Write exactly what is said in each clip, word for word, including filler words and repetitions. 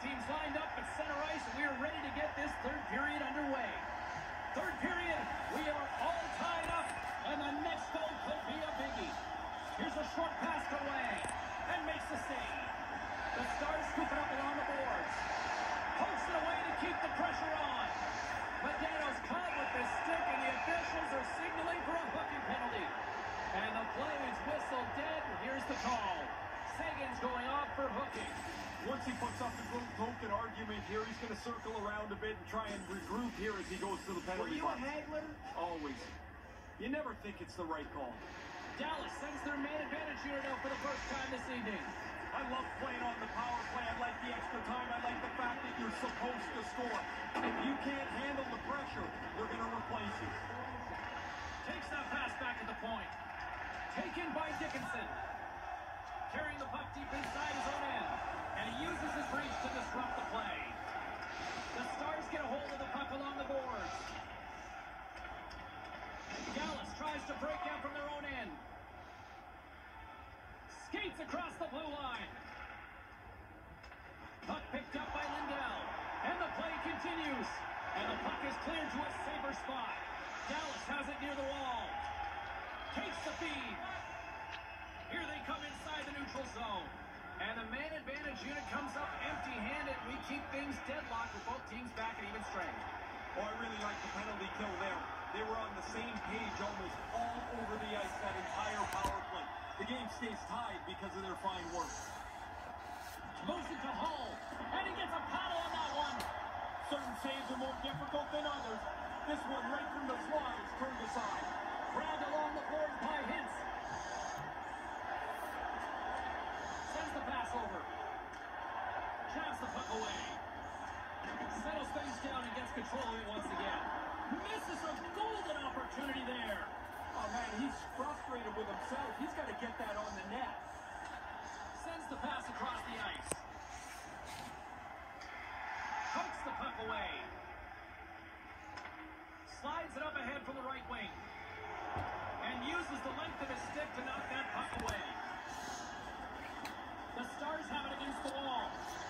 teams lined up at center ice, and we are ready to get this third period underway. Third period, we are all tied up, and the next goal could be a biggie. Here's a short pass to Wang, and makes the save. The Stars scoop it up along the boards. Pokes it away to keep the pressure on. Medano's caught with the stick, and the officials are signaling for a hooking penalty. And the play is whistled dead. Here's the call. Seguin's going off for hooking. Once he puts up the token argument here, he's going to circle around a bit and try and regroup here as he goes to the penalty box. Were you a haggler? Always. You never think it's the right call. Dallas sends their man advantage unit out for the first time this evening. I love playing on the power play. I like the extra time. I like the fact that you're supposed to score. If you can't handle the pressure, they're going to replace you. Takes that pass back at the point. Taken by Dickinson. Carrying the puck deep inside his own end. And he uses his reach to disrupt the play. The Stars get a hold of the puck along the boards. Dallas tries to break out from their own end. Skates across the blue line. Puck picked up by Lindell. And the play continues. And the puck is cleared to a safer spot. Dallas has it near the wall. Takes the feed. Here they come inside the neutral zone. And the man advantage unit comes up empty-handed. We keep things deadlocked with both teams back at even strength. Oh, I really like the penalty kill there. They were on the same page almost all over the ice that entire power play. The game stays tied because of their fine work. Moves it to Hull, and he gets a paddle on that one. Certain saves are more difficult than others. This one right from the slot is turned aside. Grabbed along the boards by Hintz. Sends the pass over. Jabs the puck away. Settles things down and gets control of it once again. Misses a golden opportunity there. Oh, man, he's frustrated with himself. He's got to get that on the net. Sends the pass across the ice. Pokes the puck away. Slides it up ahead from the right wing. And uses the length of his stick to knock that puck away. The Stars have it against the wall.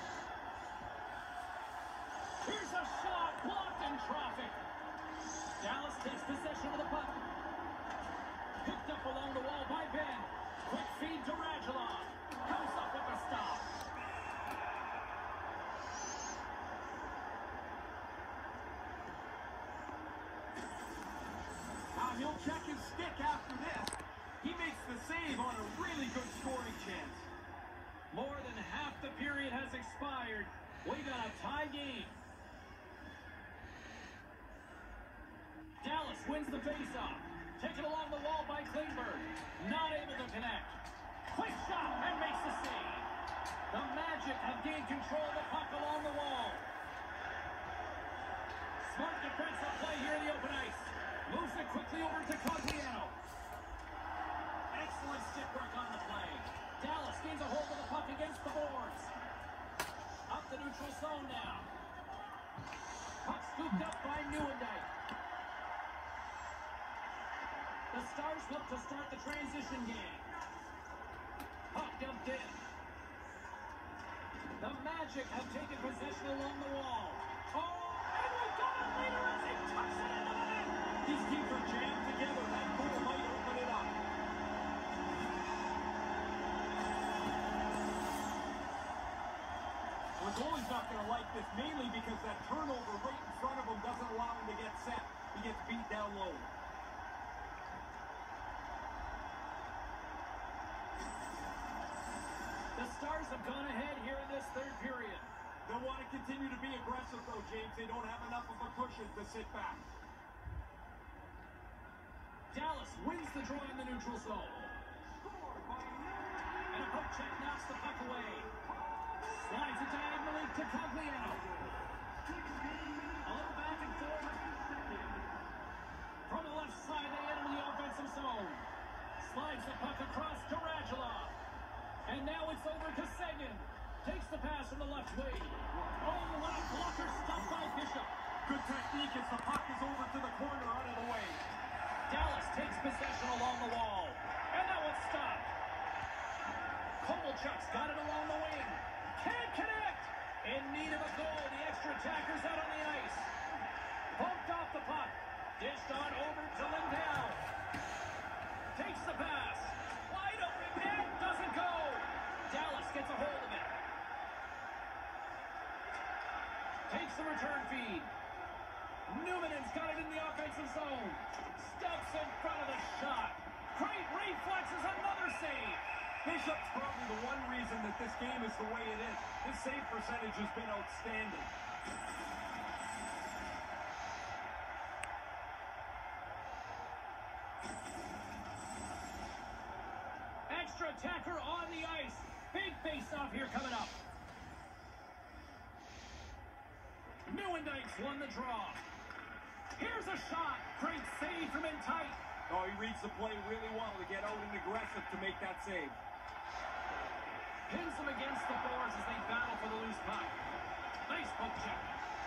Here's a shot, blocked in traffic. Dallas takes possession of the puck. Picked up along the wall by Ben. Quick feed to Radulov. Comes up with a stop. Now he'll check his stick after this. He makes the save on a really good scoring chance. More than half the period has expired. We got a tie game. Dallas wins the faceoff. Taken along the wall by Klingberg. Not able to connect. Quick shot and makes the save. The Magic have gained control of the puck along the wall. Smart defensive play here in the open ice. Moves it quickly over to Cogliano. Excellent stick work on the play. Dallas gains a hold of the puck against the boards. Up the neutral zone now. Puck scooped up by Nieuwendyk. The Stars look to start the transition game. Puck dumped in. The Magic have taken possession along the wall. Oh, and we got it later as he tucks it into the net. These teams are jammed together. That goal might open it up. The goalie's not going to like this, mainly because that turnover right in front of him doesn't allow him to get set. He gets beat down low. The Stars have gone ahead here in this third period. They'll want to continue to be aggressive, though, James. They don't have enough of a cushion to sit back. Dallas wins the draw in the neutral zone. And a poke check knocks the puck away. Slides it diagonally to Cogliano. A little back and forth. From the left side, they enter the offensive zone. Slides the puck across to Radulov. And now it's over to Seguin. Takes the pass from the left wing. Oh, what a blocker stopped by Bishop. Good technique as the puck is over to the corner out of the way. Dallas takes possession along the wall. And that one's stopped. Kovalchuk's got it along the wing. Can't connect. In need of a goal, the extra attacker's out on the ice. Bumped off the puck. Dished on over to Lindell. Takes the pass. Wide open net. Doesn't go. Dallas gets a hold of it. Takes the return feed. Newman's got it in the offensive zone. Steps in front of the shot. Great reflexes, another save. Bishop's probably the one reason that this game is the way it is. His save percentage has been outstanding. Extra attacker on the ice. Big face-off here coming up. Nieuwendyk won the draw. Here's a shot. Great save from in tight. Oh, he reads the play really well to get out and aggressive to make that save. Pins them against the boards as they battle for the loose puck. Nice poke check.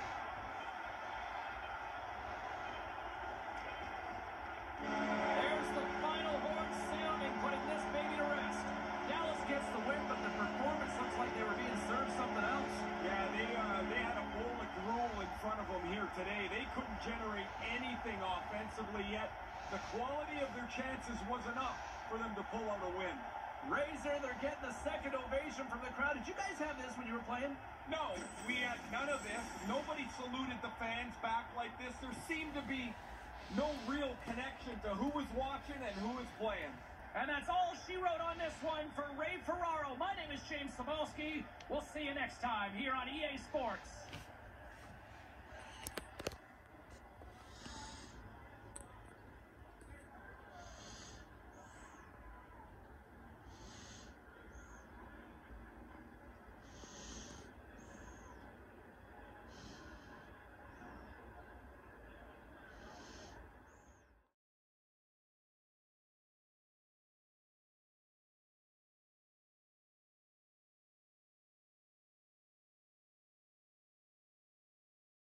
There's the final horn sounding, putting this baby to rest. Dallas gets the win, but the performance looks like they were being served something else. Yeah, they uh, they had a bowl of gruel in front of them here today. They couldn't generate anything offensively yet. The quality of their chances was enough for them to pull out a win. Razor, they're getting the second ovation from the crowd. Did you guys have this when you were playing? No, we had none of this. Nobody saluted the fans back like this. There seemed to be no real connection to who was watching and who was playing. And that's all she wrote on this one for Ray Ferraro. My name is James Cebulski. We'll see you next time here on E A Sports.